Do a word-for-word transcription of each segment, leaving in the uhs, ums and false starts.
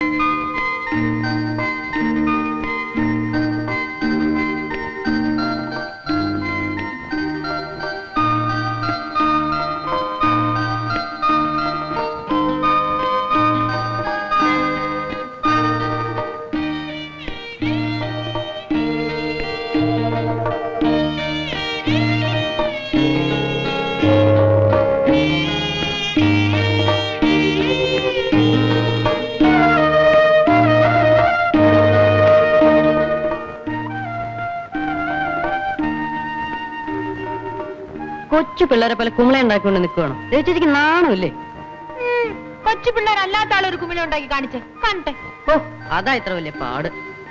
കൊച്ചു പിള്ളേരെ പോലെ കുമിള ഉണ്ടാക്കിക്കൊണ്ട് നിൽക്കുകയാണോ? ചേച്ചിക്ക് നാണമില്ലേ? കൊച്ചു പിള്ളേരല്ലാത്ത ആളൊരു കുമിള ഉണ്ടാക്കി കാണിച്ചേ കാണട്ടെ. ഓ, അതാ ഇത്ര വലിയ പാട്.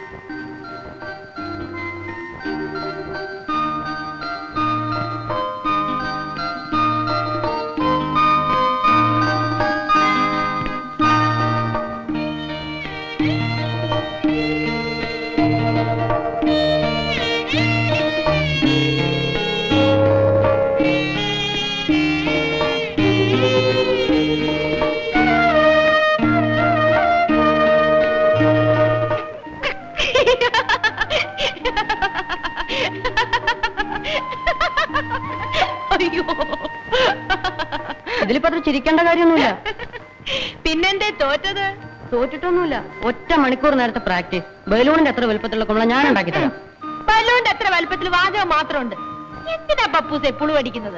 ഇതിലിപ്പോ അത്ര ചിരിക്കേണ്ട കാര്യമൊന്നുമില്ല. പിന്നെന്തേ തോറ്റത്? തോറ്റിട്ടൊന്നുമില്ല. ഒറ്റ മണിക്കൂർ നേരത്തെ പ്രാക്ടീസ്. ബലൂണിന്റെ അത്ര വലുപ്പത്തിലുള്ള കുമ്പള ഞാൻ ഉണ്ടാക്കി തരാം. ബലൂണിന്റെ അത്ര വലുപ്പത്തിൽ വാചകം മാത്രമുണ്ട്. എന്തിനാ പപ്പൂസെ പുളു അടിക്കുന്നത്?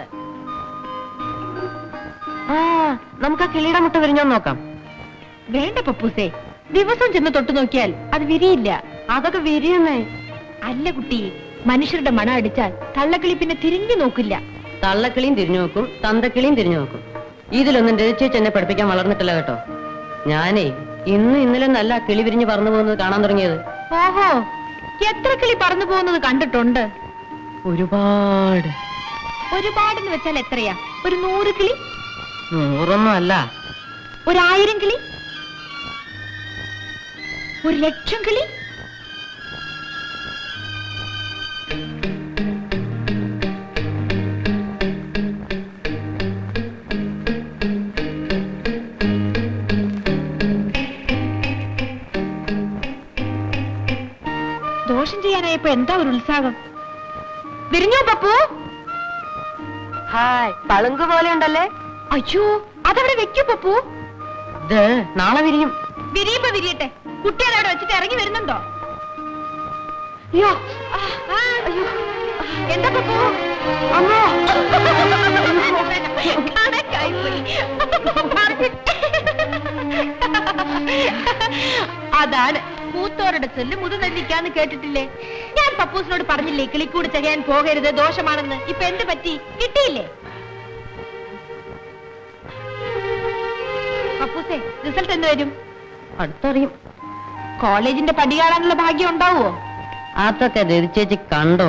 ആ, നമുക്ക് ആ കിളിയുടെ മുട്ട വിരിഞ്ഞോന്ന് നോക്കാം. വേണ്ട പപ്പൂസെ, ദിവസം ചെന്ന് തൊട്ടു നോക്കിയാൽ അത് വിരിയില്ല. അതൊക്കെ വിരിയുന്നേ. അല്ല കുട്ടി, മനുഷ്യരുടെ മണം അടിച്ചാൽ തള്ളക്കിളി പിന്നെ തിരിഞ്ഞു നോക്കില്ല. തള്ളക്കിളിയും തിരിഞ്ഞു നോക്കും, തന്തക്കിളിയും തിരിഞ്ഞു നോക്കും. ഇതിലൊന്നും രചിച്ച് എന്നെ പഠിപ്പിക്കാൻ വളർന്നിട്ടില്ല കേട്ടോ. ഞാനേ ഇന്ന് ഇന്നലെ നല്ല കിളി വിരിഞ്ഞ് പറന്നു പോകുന്നത് കാണാൻ തുടങ്ങിയത്. ഓഹോ, എത്ര കിളി പറന്നു പോകുന്നത് കണ്ടിട്ടുണ്ട്? ഒരുപാട്. ഒരുപാടെന്ന് വെച്ചാൽ എത്രയാ? ഒരു നൂറ് കിളി? നൂറൊന്നും അല്ല. ഒരായിരം കിളി? ഒരു ലക്ഷം കിളി? ദോഷം ചെയ്യാനായപ്പോ എന്താ ഒരു ഉത്സാഹം? വിരിഞ്ഞോ പപ്പു? ഹായ്, പളുങ്ക് പോലെ ഉണ്ടല്ലേ? അയ്യോ, അതവിടെ വെക്കൂ പപ്പു. ഇത് നാളെ വിരിയും. വിരിയുമ്പോ വിരിയട്ടെ. കുട്ടി അതവിടെ വെച്ചിട്ട് ഇറങ്ങി വരുന്നുണ്ടോ? അയ്യോ, എന്താ പപ്പു? അമ്മോ, അതാണ് മൂത്തോരുടെ ചെല്ല് മുതുനെല്ലിക്കാന്ന് കേട്ടിട്ടില്ലേ? ഞാൻ പപ്പൂസിനോട് പറഞ്ഞില്ലേ കിളിക്കൂട് ചെയ്യാൻ പോകരുത്, ദോഷമാണെന്ന്. ഇപ്പൊ എന്ത് പറ്റി? കിട്ടിയില്ലേ? പപ്പൂസേ, റിസൾട്ട് എന്ന് വരും? അടുത്തറിയും. കോളേജിന്റെ പടി കാണാനുള്ള ഭാഗ്യം ഉണ്ടാവുമോ? അതൊക്കെ ചേച്ചി കണ്ടോ?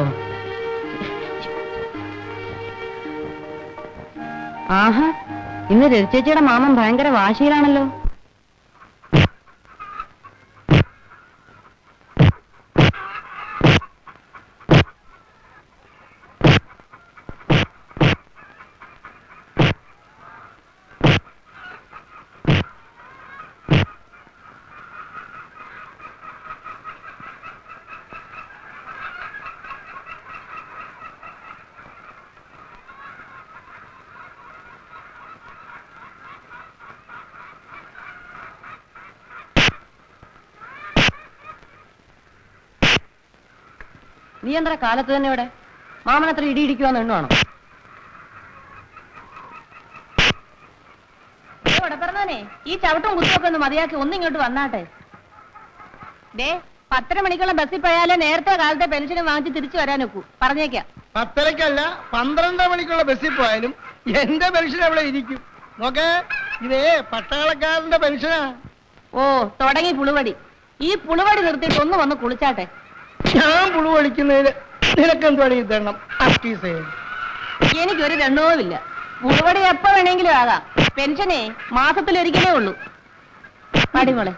ആഹാ, ഇന്ന് രചിച്ചേച്ചിയുടെ മാമൻ ഭയങ്കര വാശിയിലാണല്ലോ. നീ എന്താ കാലത്ത് തന്നെ ഇവിടെ? മാമൻ അത്ര ഇടി ഇടിക്കുവാന്ന് എണ്ണുവാണോ? ഇവിടെ പറഞ്ഞേ, ഈ ചവിട്ടും കുത്തുമൊക്കെ ഒന്ന് മതിയാക്കി ഒന്നിങ്ങോട്ട് വന്നാട്ടെ. ദേ, പത്തര മണിക്കുള്ള ബസ്സിൽ പോയാലേ നേരത്തെ കാലത്തെ പെൻഷനും വാങ്ങിച്ച് തിരിച്ചു വരാനൊക്കൂ. പറഞ്ഞേക്കാം. പത്തരക്കല്ല, പന്ത്രണ്ട് മണിക്കുള്ള ബസ്സിൽ പോയാലും എന്റെ പെൻഷൻ അവിടെ ഇരിക്കും. നോക്കേ, ഇതേ പട്ടാളക്കാരന്റെ പെൻഷനാ. ഓ, തുടങ്ങി പുളുവടി. ഈ പുളുവടി നിർത്തിയിട്ട് ഒന്ന് വന്ന് കുളിച്ചാട്ടെ. ഞാൻ പുളു പഠിക്കുന്നതിന് നിനക്കെന്താണ് ഈ ദണ്ണം? എനിക്കൊരു ദണ്ണവുമില്ല. പുളുവടി എപ്പോ വേണമെങ്കിലും ആകാം. പെൻഷനേ മാസത്തിലൊരിക്കലേ ഉള്ളൂ. പടിമോളെ,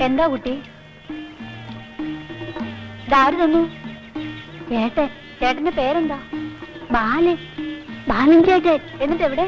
എന്താ കുട്ടി? ഇതാര് തന്നു? ചേട്ടൻ. ചേട്ടന്റെ പേരെന്താ? ബാലൻ. ബാലൻ ചേട്ടൻ. എന്നിട്ട് എവിടെ?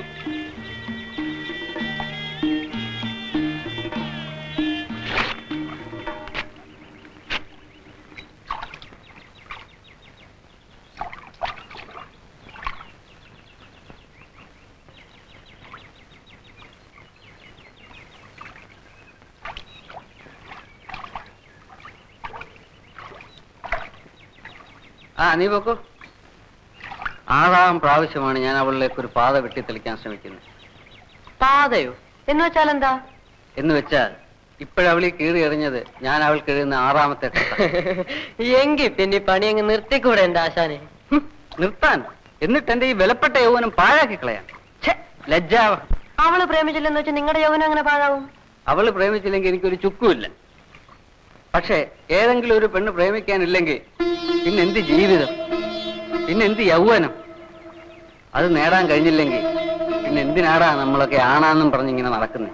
ആ നീ പോക്കോ. ആറാം പ്രാവശ്യമാണ് ഞാൻ അവളിലേക്ക് ഒരു പാത വെട്ടിത്തെളിക്കാൻ ശ്രമിക്കുന്നത്. പാതയോ എന്ന് വെച്ചാൽ എന്താ? എന്ന് വെച്ചാൽ ഇപ്പോഴവളി കീറി എറിഞ്ഞത് ഞാൻ അവൾക്ക് എഴുതുന്ന ആറാമത്തെ എങ്കിൽ പിന്നെ പണി അങ്ങ് നിർത്തിക്കൂടെ എന്റെ ആശാനെ? നിർത്താൻ, എന്നിട്ട് എന്റെ ഈ വിലപ്പെട്ട യൗവനം പാഴാക്കി കളയാൻ ലജ്ജാവ. അവള് പ്രേമിച്ചില്ലെന്ന് വെച്ചാൽ നിങ്ങളുടെ യൗവനം അങ്ങനെ പാഴാവും? അവള് പ്രേമിച്ചില്ലെങ്കിൽ എനിക്കൊരു ചുക്കുമില്ല. പക്ഷെ ഏതെങ്കിലും ഒരു പെണ്ണ് പ്രേമിക്കാനില്ലെങ്കിൽ പിന്നെന്ത് ജീവിതം, പിന്നെന്ത് യൗവനം? അത് നേടാൻ കഴിഞ്ഞില്ലെങ്കിൽ പിന്നെ എന്തിനാടാ നമ്മളൊക്കെ ആണാന്നും പറഞ്ഞിങ്ങനെ നടക്കുന്നത്?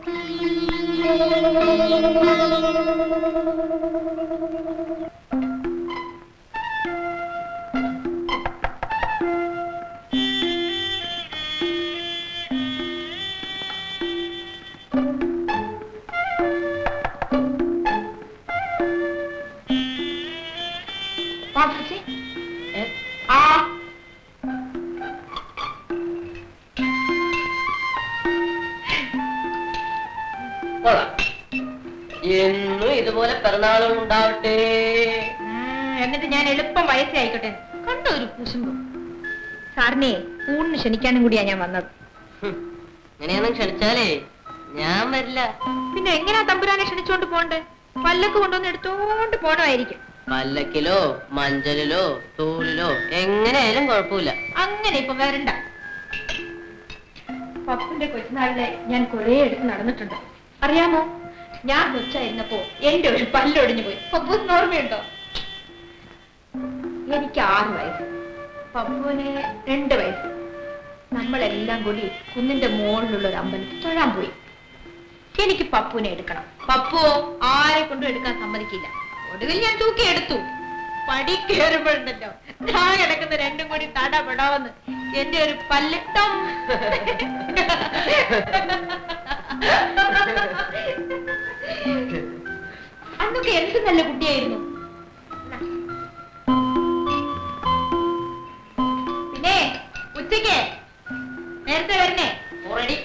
എന്നും ഇതുപോലെ പിറന്നാളുകൾ ഉണ്ടാവട്ടെ. എന്നിട്ട് ഞാൻ എളുപ്പം വയസ്സേ ആയിക്കോട്ടെ. കണ്ടോ ഒരു കുശുമ്പ്. സാറിനെ ഊണിന് ക്ഷണിക്കാനും കൂടിയാ ഞാൻ വന്നത്. ഇങ്ങനെയൊന്നും ക്ഷണിച്ചാലേ ഞാൻ വരില്ല. പിന്നെ എങ്ങനെയാ തമ്പുരാനെ ക്ഷണിച്ചോണ്ട് പോണ്ടേ? പല്ലക്ക് കൊണ്ടുവന്ന് എടുത്തോണ്ട് പോണമായിരിക്കും. പല്ലക്കിലോ മഞ്ചലിലോ തൂളിലോ എങ്ങനെയായാലും കുഴപ്പമില്ല. അങ്ങനെ ഇപ്പൊ വരണ്ട. പപ്പുന്റെ കൊച്ചുനാളിലെ ഞാൻ കുറെ എടുത്ത് നടന്നിട്ടുണ്ട്. അറിയാമോ, ഞാൻ കൊച്ചായിരുന്നപ്പോ എന്റെ ഒരു പല്ലൊടിഞ്ഞു പോയി. പപ്പൂന് ഓർമ്മയുണ്ടോ? എനിക്ക് ആറ് വയസ്സ്, പപ്പുവിന് രണ്ട് വയസ്സ്. നമ്മളെല്ലാം കൂടി കുന്നിന്റെ മുകളിലുള്ള ഒരു അമ്പലത്തിൽ തൊഴാൻ പോയി. എനിക്ക് പപ്പുവിനെ എടുക്കണം. പപ്പുവോ ആരെ കൊണ്ടും എടുക്കാൻ സമ്മതിക്കില്ല. ഒടുവിൽ ഞാൻ തൂക്കി എടുത്തു. പടി കയറുമ്പോഴുണ്ടല്ലോ ഞാൻ കിടക്കുന്ന രണ്ടും കൂടി തടപെടാവെന്ന് എന്റെ ഒരു പല്ലിട്ടം. അന്നൊക്കെ എന്ത് നല്ല കുട്ടിയായിരുന്നു. പിന്നെ ഉച്ചയ്ക്ക് നേരത്തെ വരണേ. ഓൾറെഡി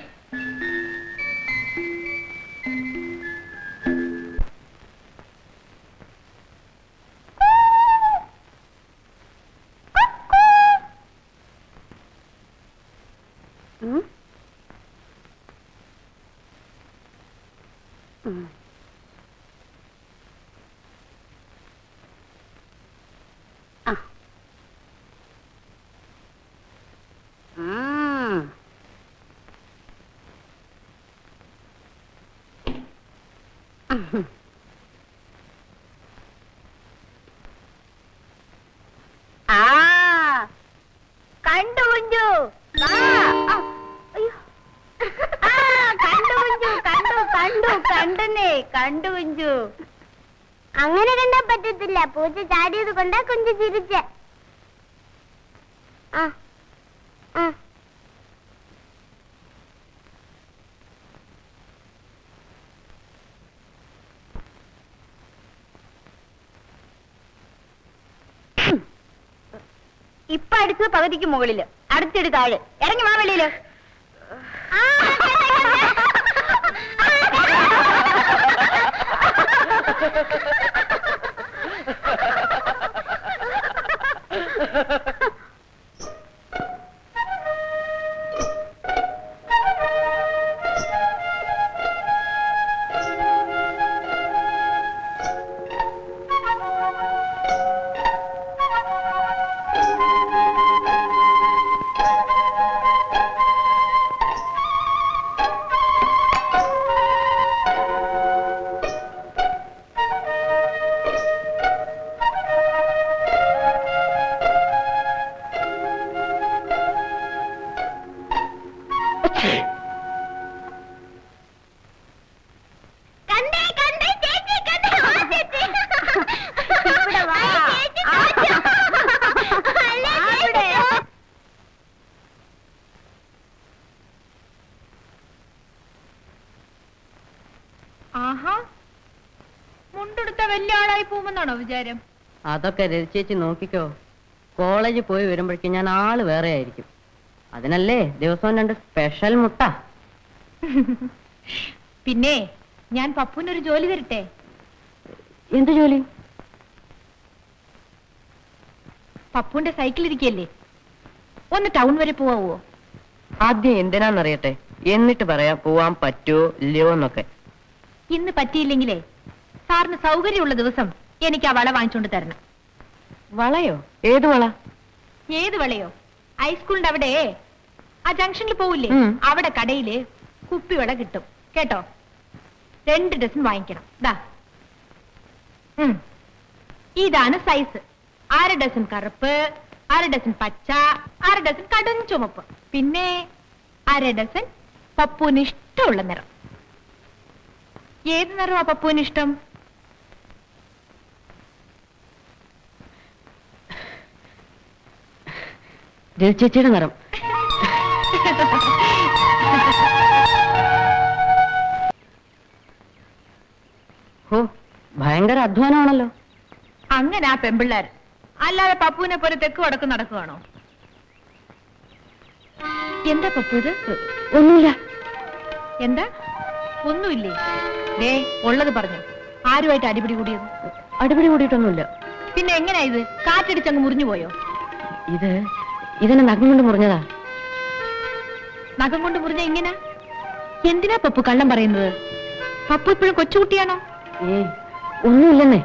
കണ്ടു കുഞ്ചു, കണ്ടു കുഞ്ചു, കണ്ടു കണ്ടു കണ്ടനെ കണ്ടു കുഞ്ചു. അങ്ങനെ കണ്ടാ പറ്റത്തില്ല. പൂച്ച ചാടിയത് കൊണ്ടാ കുഞ്ചു ചിരിച്ച. ആ ആ ഇപ്പൊ അടിച്ചത് പകുതിക്ക് മുകളില്, അടുത്തിട് താഴെ. ഇറങ്ങി വാ വെളിയില്. ആളായി പോകുമെന്നാണോ വിചാരം? അതൊക്കെ രചിച്ചേച്ചി നോക്കിക്കോ. കോളേജിൽ പോയി വരുമ്പോഴേക്കും ഞാൻ ആള് വേറെ ആയിരിക്കും. അതിനല്ലേ ദിവസവും രണ്ട് സ്പെഷ്യൽ മുട്ട. പിന്നെ ഞാൻ പപ്പുവിനൊരു ജോലി തരട്ടെ? എന്ത് ജോലി? പപ്പുവിന്റെ സൈക്കിൾ ഇരിക്കല്ലേ, ഒന്ന് ടൗൺ വരെ പോവാവോ? ആദ്യം എന്തിനാന്നറിയട്ടെ, എന്നിട്ട് പറയാം പോവാൻ പറ്റുമോ ഇല്ലയോ എന്നൊക്കെ. ഇന്ന് പറ്റിയില്ലെങ്കിലേ സാറിന് സൗകര്യമുള്ള ദിവസം എനിക്ക് ആ വള വാങ്ങിച്ചോണ്ട് തരണം. വളയോ? ഏത് വള? ഏത് വളയോ? ഹൈസ്കൂളിന്റെ അവിടെ ആ ജംഗ്ഷനിൽ പോവില്ലേ, ഉം. അവിടെ കടയില് കുപ്പിവള കിട്ടും കേട്ടോ. രണ്ട് ഡസൻ വാങ്ങിക്കണം. ദാ ഉം. ഇതാണ് സൈസ്. അര ഡസൻ കറുപ്പ്, അര ഡസൻ പച്ച, അര ഡസൻ കടും ചുമപ്പ്, പിന്നെ അര ഡസൻ പപ്പുവിന് ഇഷ്ടമുള്ള നിറം. ഏത് നിറമാ പപ്പുവിന് ഇഷ്ടം? രചിച്ചയുടെ നിറം. ഓ, ഭയങ്കര അധ്വാനമാണല്ലോ. അങ്ങനെ ആ പെമ്പിള്ളാർ, അല്ലാതെ പപ്പുവിനെ പോലെ തെക്ക് വടക്ക് നടക്കുവാണോ? എന്താ പപ്പു ഇത്? ഒന്നുമില്ല. എന്താ ഒന്നുമില്ലേ? ദേ ഉള്ളത് പറഞ്ഞു. ആരുമായിട്ട് അടിപിടി കൂടിയത്? അടിപിടി കൂടിയിട്ടൊന്നുമില്ല. പിന്നെ എങ്ങനെയാ ഇത്? കാറ്റടിച്ചങ്ങ് മുറിഞ്ഞു പോയോ? ഇത് ഇതിനെ നഖം കൊണ്ട് മുറിഞ്ഞതാ. നഖം കൊണ്ട് മുറിഞ്ഞ ഇങ്ങനെ? എന്തിനാ പപ്പു കള്ളം പറയുന്നത്? പപ്പു ഇപ്പോഴും കൊച്ചുകുട്ടിയാണോ? ഏ, ഒന്നുമില്ലെന്നേ.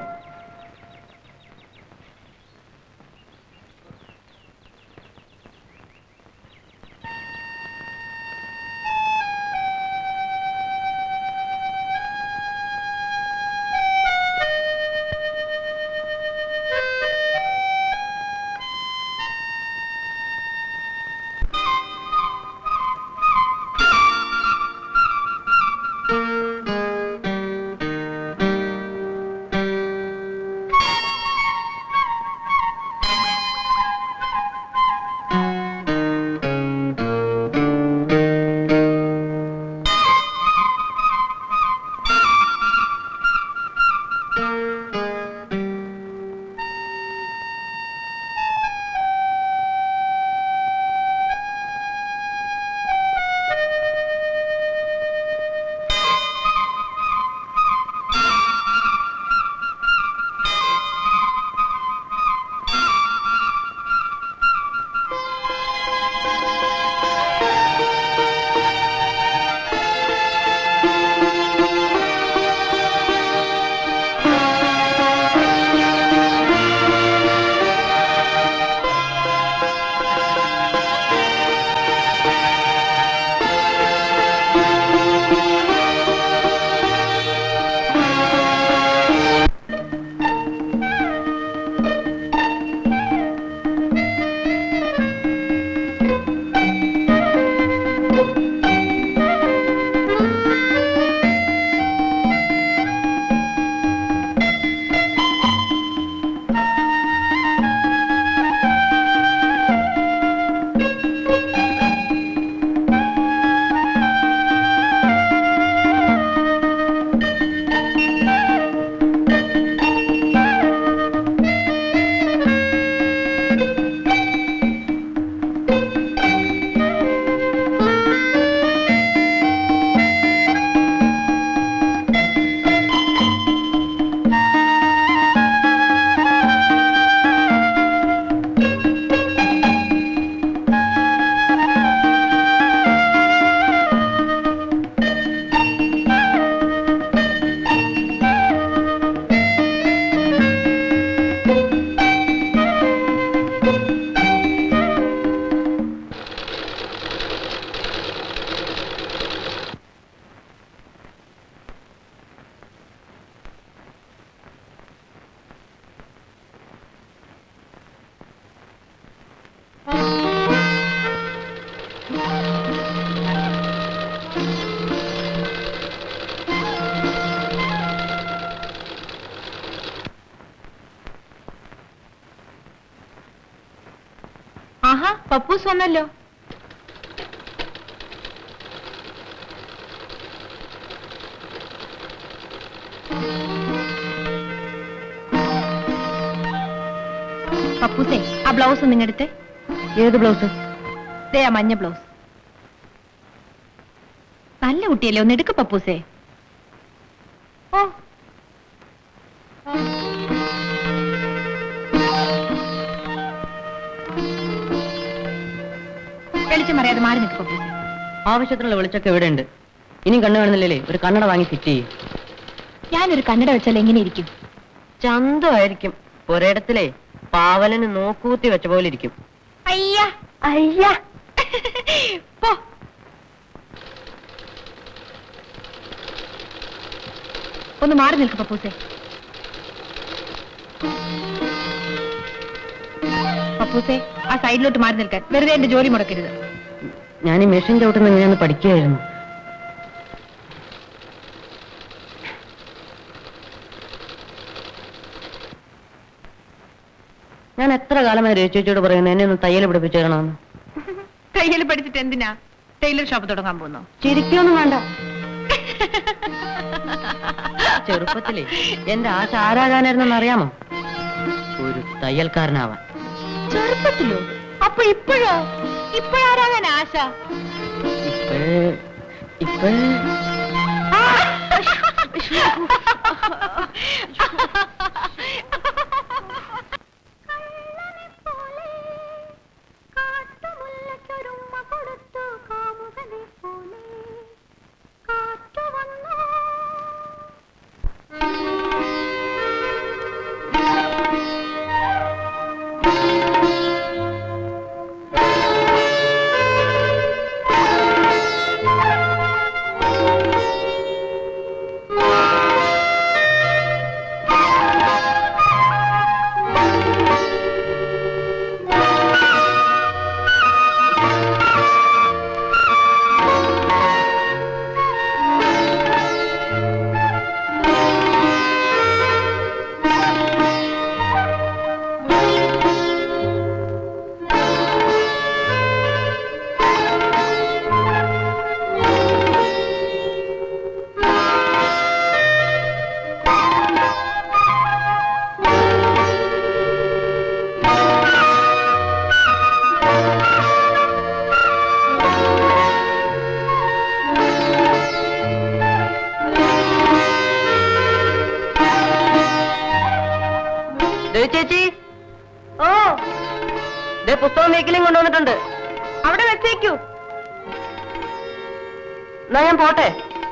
ആഹാ, പപ്പൂസ് വന്നല്ലോ. ബ്ലൗസ് നിങ്ങടുത്തെ. ഏത് ബ്ലൗസ്? ദേ ആ മഞ്ഞ ബ്ലൗസ്. നല്ല കുട്ടിയല്ലേ, ഒന്ന് എടുക്ക പപ്പൂസേ. ഓ വെളിച്ചം അറിയാതെ മാറി നിൽക്ക് പപ്പൂസേ. ആവശ്യത്തിനുള്ള വെളിച്ചൊക്കെ എവിടെ ഉണ്ട്? ഇനിയും കണ്ണു കാണുന്നില്ലേ? ഒരു കണ്ണട വാങ്ങി ഫിറ്റ് ചെയ്യും. ഞാനൊരു കണ്ണട വെച്ചാൽ എങ്ങനെ ഇരിക്കും? ചന്തമായിരിക്കും. ഒരിടത്തിലെ പാവലന് നോക്കൂത്തി വെച്ച പോലെ ഇരിക്കും. അയ്യ അയ്യ പോ. ഒന്ന് മാറി നിൽക്ക് പപ്പൂസേ. പപ്പൂസേ ആ സൈഡിലോട്ട് മാറി നിൽക്കാൻ. വെറുതെ എന്റെ ജോലി മുടക്കരുത്. ഞാൻ ഈ മെഷീൻ ചവിട്ടുന്ന എങ്ങനെയാന്ന് പഠിക്കുകയായിരുന്നു. ഞാൻ എത്ര കാലമായി രേച്ചോട് പറയുന്നു എന്നെ ഒന്ന് തയ്യൽ പഠിപ്പിച്ചു തരണമെന്ന്. തയ്യൽ പഠിച്ചിട്ട് എന്തിനാ ടൈലർ ഷോപ്പ് തുടങ്ങാൻ പോകുന്നു? ചിരിക്കൊന്നും വേണ്ട. ചെറുപ്പത്തിലേ എന്റെ ആശ ആരാകാനായിരുന്നെന്ന് അറിയാമോ? ഒരു തയ്യൽക്കാരനാവാൻ. ചെറുപ്പത്തിലോ? അപ്പൊ ഇപ്പോഴോ? ഇപ്പോഴാരാകാൻ ആശ? ഇപ്പോഴേ ഇപ്പോഴേ ചേച്ചി. ഓ പുസ്തകം വീക്കിലും കൊണ്ടുവന്നിട്ടുണ്ട്. അവിടെ വെച്ചേക്കൂ. എന്നാ ഞാൻ പോട്ടെ.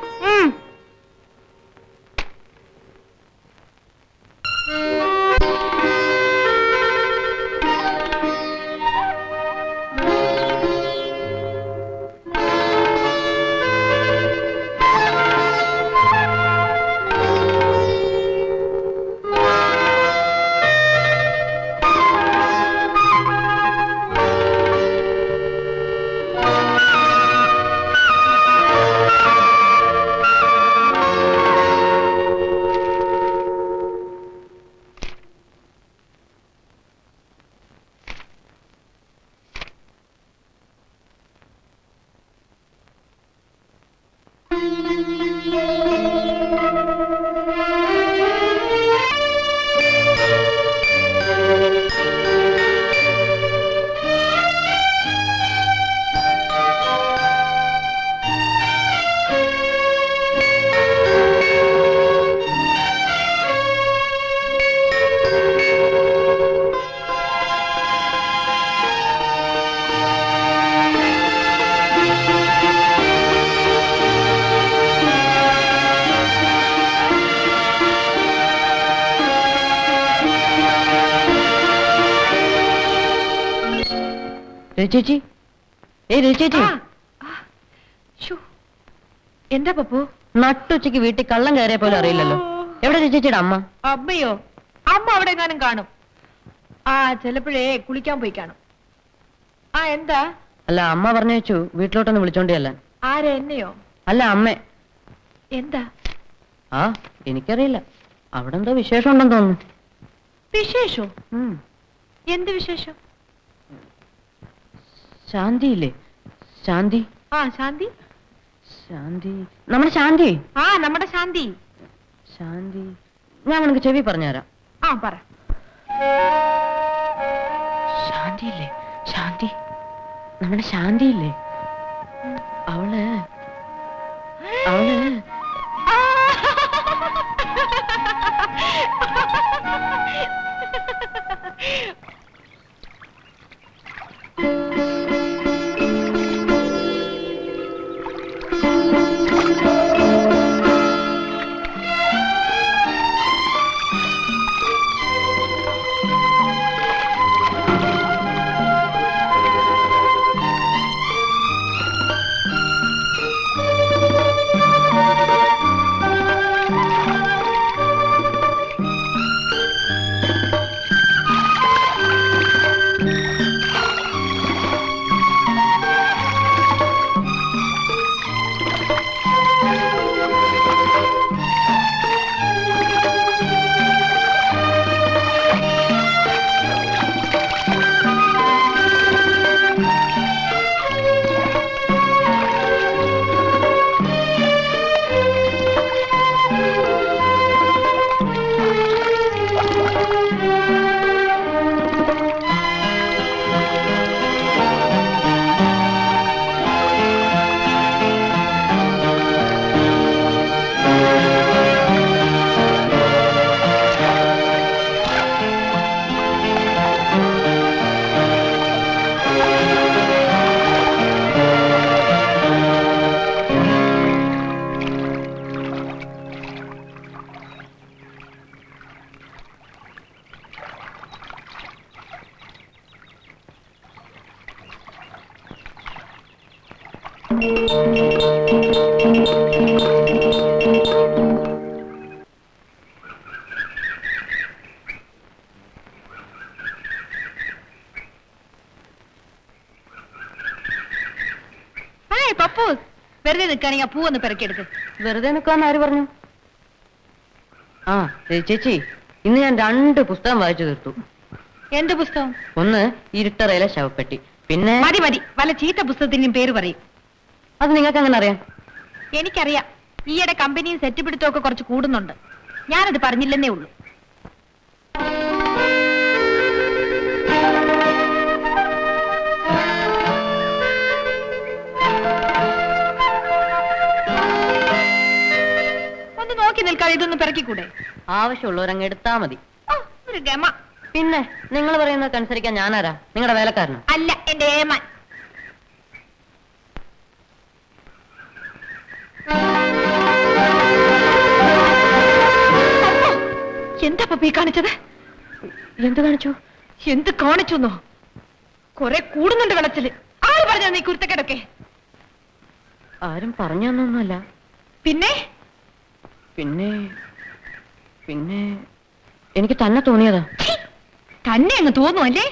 ചേച്ചി, ഏയ് ചേച്ചി, എന്താ പപ്പു? നട്ടുച്ചയ്ക്ക് വീട്ടിൽ കള്ളം കയറിയ പോലെ അറിയില്ലല്ലോ. എവിടെ ചേച്ചിയുടെ അമ്മ? അമ്മയോ? അമ്മ അവിടെ എങ്ങാനും കാണും. ആ ചിലപ്പോഴേ കുളിക്കാൻ പോയി കാണും. ആ എന്താ? അല്ല, അമ്മ പറഞ്ഞു വെച്ചു വീട്ടിലോട്ടൊന്ന് വിളിച്ചോണ്ടിയല്ല. ആരെ, എന്നെയോ? അല്ല, അമ്മേ. എന്താ? ആ എനിക്കറിയില്ല, അവിടെ എന്തോ വിശേഷം ഉണ്ടെന്ന് തോന്നുന്നു. വിശേഷോ? എന്ത് വിശേഷം? ശാന്തിയില്ലേ? ശാന്തി. ആ ശാന്തി. ശാന്തി, നമ്മുടെ ശാന്തി. ആ നമ്മുടെ ശാന്തി. ശാന്തി, ഞാൻ നിനക്ക് ചെവി പറഞ്ഞുതരാം. ആ പറ. ശാന്തിയില്ലേ? ശാന്തി, നമ്മുടെ ശാന്തിയില്ലേ? അവള് അവള് പപ്പു വെറുതെ നിൽക്കുകയാണെങ്കിൽ ആ പൂവൊന്ന് പെറുക്കിയെടുക്ക്. വെറുതെ നിൽക്കാന്ന് ആര് പറഞ്ഞു? ആ ചേച്ചി, ഇന്ന് ഞാൻ രണ്ട് പുസ്തകം വായിച്ചു തീർത്തു. എന്ത് പുസ്തകം? ഒന്ന് ഇരുട്ടറയിലെ ശവപ്പെട്ടി, പിന്നെ മതി മതി, വല്ല ചീത്ത പുസ്തകത്തിന്റെയും പേര് പറയും. അത് നിങ്ങൾക്ക് എങ്ങനെ അറിയാം? എനിക്കറിയാം, ഈയിടെ കമ്പനിയും സെറ്റ് പിടുത്തമൊക്കെ കുറച്ച് കൂടുന്നുണ്ട്. ഞാനത് പറഞ്ഞില്ലെന്നേ ഉള്ളൂ. ഒന്ന് നോക്കി നിൽക്കാതെ ഇതൊന്ന് പിറക്കിക്കൂടെ? ആവശ്യമുള്ളവരങ്ങ് എടുത്താ മതി. ഒരു ഗമ. പിന്നെ നിങ്ങൾ പറയുന്നതൊക്കെ അനുസരിക്കാൻ ഞാനാരാ? നിങ്ങളുടെ വേലക്കാരനോ? അല്ല, എന്റെ ഏമാൻ. എന്താ പപ്പി കാണിച്ചത്? എന്ത് കാണിച്ചു? എന്ത് കാണിച്ചെന്നോ? കൊറേ കൂടുന്നുണ്ട് വെള്ളത്തില്. ആര് പറഞ്ഞാ നീ കുരുത്തക്കേടൊക്കെ? ആരും പറഞ്ഞു തന്നൊന്നുമല്ല. പിന്നെ പിന്നെ പിന്നെ എനിക്ക് തന്നെ തോന്നിയതാ. തന്നെ അങ്ങ് തോന്നുമല്ലേ?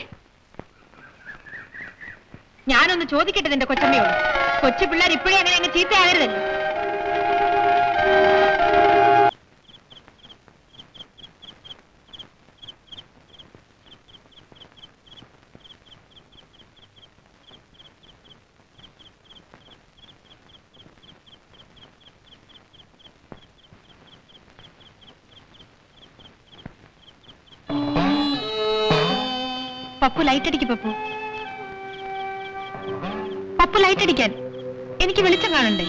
ഞാനൊന്ന് ചോദിക്കട്ടെ നിന്റെ കൊച്ചമ്മയോട്. കൊച്ചു പിള്ളേർ ഇപ്പോഴേ അങ്ങനെ അങ്ങ് ചീത്തയാകരുതല്ലോ. പപ്പു ലൈറ്റ് അടിക്ക്. പപ്പു പപ്പു ലൈറ്റ് അടിക്കാൻ. എനിക്ക് വെളിച്ചം കാണണ്ടേ?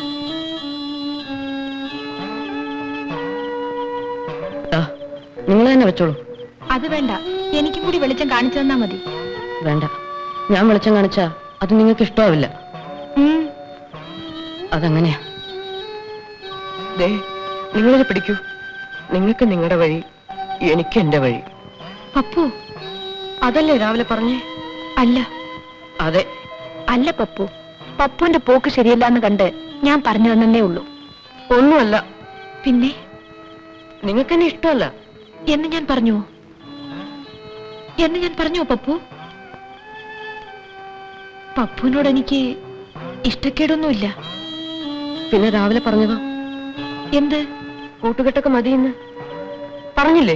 നിങ്ങൾ തന്നെ വെച്ചോളൂ. അത് വേണ്ട, എനിക്കും കൂടി വെളിച്ചം കാണിച്ചു തന്നാ മതി. വേണ്ട, ഞാൻ വെളിച്ചം കാണിച്ചാ അത് നിങ്ങൾക്ക് ഇഷ്ടമാവില്ല. അതങ്ങനെയാ. നിങ്ങളിത് പിടിക്കൂ. നിങ്ങൾക്ക് നിങ്ങളുടെ വഴി, എനിക്ക് എന്റെ വഴി. പപ്പു, അതല്ലേ രാവിലെ പറഞ്ഞേ? അല്ല. അതെ. അല്ല പപ്പു, പപ്പുവിന്റെ പോക്ക് ശരിയല്ല എന്ന് കണ്ട് ഞാൻ പറഞ്ഞു തന്നേ ഉള്ളൂ. ഒന്നുമല്ല. പിന്നെ നിങ്ങൾക്ക് എന്നെ ഇഷ്ടമല്ല എന്ന് ഞാൻ പറഞ്ഞു എന്ന് ഞാൻ പറഞ്ഞോ പപ്പു? പപ്പുവിനോട് എനിക്ക് ഇഷ്ടക്കേടൊന്നുമില്ല. പിന്നെ രാവിലെ പറഞ്ഞതോ? എന്ത്? കൂട്ടുകെട്ടൊക്കെ മതിയെന്ന് പറഞ്ഞില്ലേ?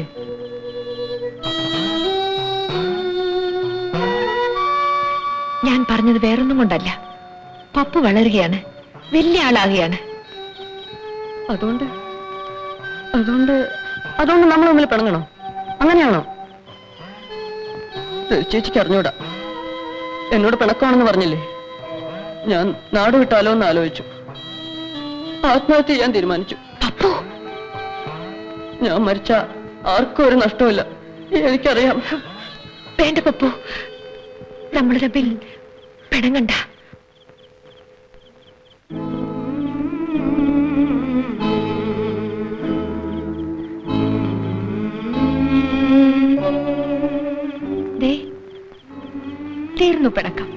ഞാൻ പറഞ്ഞത് വേറൊന്നും കൊണ്ടല്ല. പപ്പു വളരുകയാണ്, വലിയ ആളാകുകയാണ്. അതുകൊണ്ട് അതുകൊണ്ട് അതുകൊണ്ട് നമ്മൾ തമ്മിൽ പിണങ്ങണോ? അങ്ങനെയാണോ? ചേച്ചിക്ക് അറിഞ്ഞൂടാ. എന്നോട് പിണക്കമാണെന്ന് പറഞ്ഞില്ലേ? ഞാൻ നാട് വിട്ടാലോ എന്ന് ആലോചിച്ചു. ആത്മഹത്യ ചെയ്യാൻ തീരുമാനിച്ചു. പപ്പു, ഞാൻ മരിച്ച ആർക്കും ഒരു നഷ്ടമില്ല, എനിക്കറിയാം. വേണ്ട പപ്പു, നമ്മൾ തമ്മിൽ പിണങ്ങണ്ട. തീർന്നു പിണക്കം.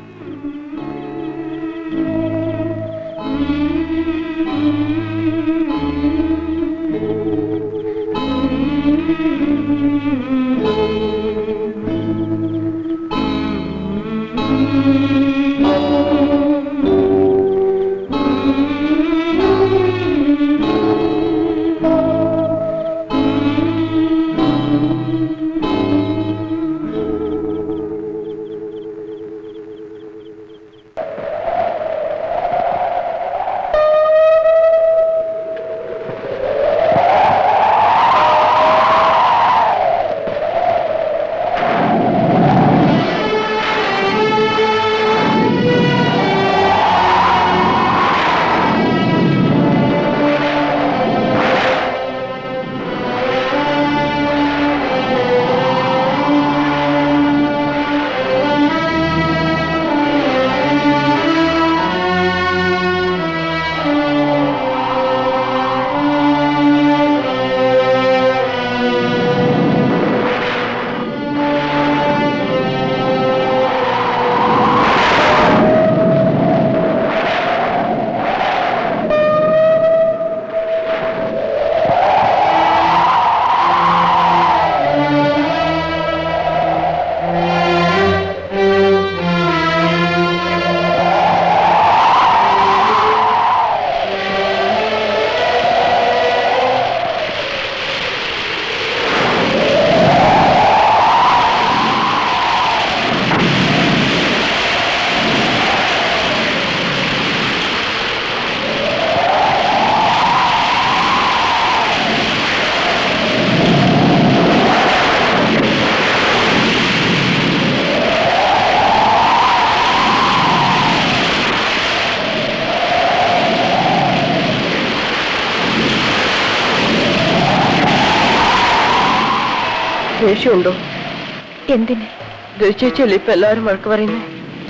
ദേഷ്യമുണ്ടോ? എന്തിന്? ചേച്ചിയല്ലേ ഇപ്പൊ എല്ലാവരും വഴക്ക് പറയുന്നേ?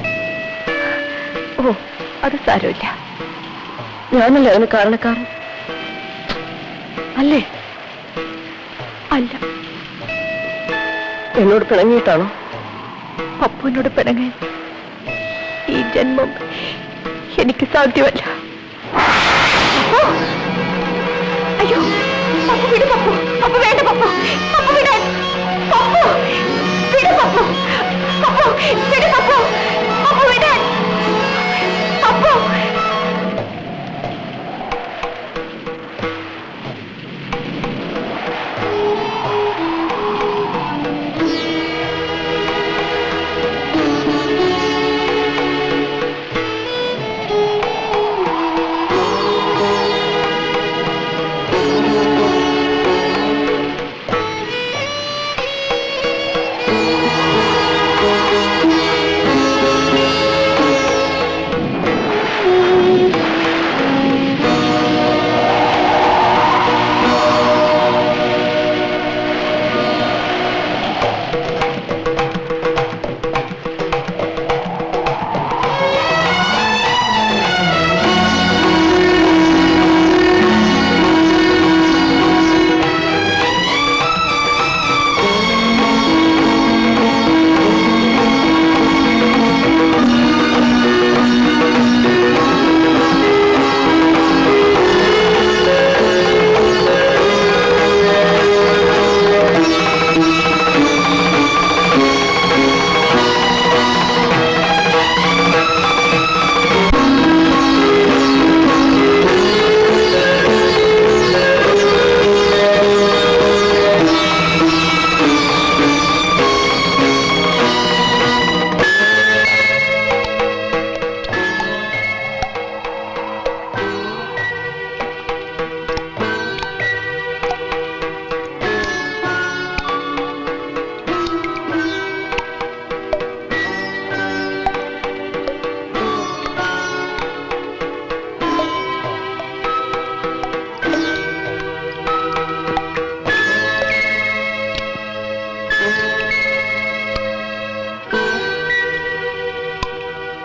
ഓ, അത് സാരമില്ല. ഞാനല്ലേ അതിന് കാരണക്കാരൻ? അല്ലേ? അല്ല. എന്നോട് പിണങ്ങിയിട്ടാണോ? പപ്പുവിനോട് പിണങ്ങാൻ ഈ ജന്മം എനിക്ക് സാധ്യമല്ല. അയ്യോ, പപ്പു വിട് പപ്പു, പപ്പു വേണ്ട പപ്പു, പപ്പു വിടാൻ, പപ്പു വിട് പപ്പു, പപ്പു വിട് പപ്പു, പപ്പു വിടാൻ, പപ്പു.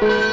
ആ